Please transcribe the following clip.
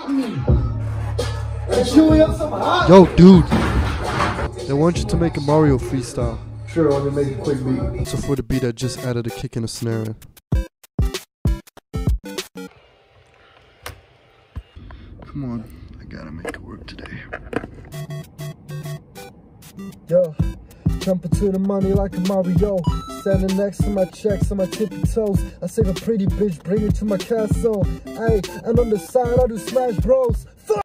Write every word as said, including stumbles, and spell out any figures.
Yo, dude. They want you to make a Mario freestyle. Sure, let me make a quick beat. So for the beat, I just added a kick and a snare in. Come on, I gotta make it work today. Yo, jumping to the money like a Mario. Standing next to my checks on my tippy toes. I save a pretty bitch, bring her to my castle. Ayy, and on the side I do smash bros.